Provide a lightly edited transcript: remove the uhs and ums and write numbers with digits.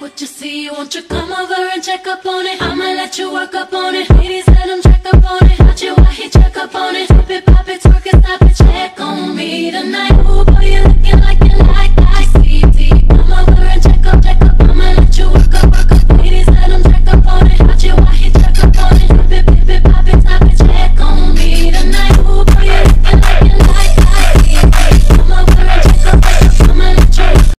what you see, won't you come over and check up on it?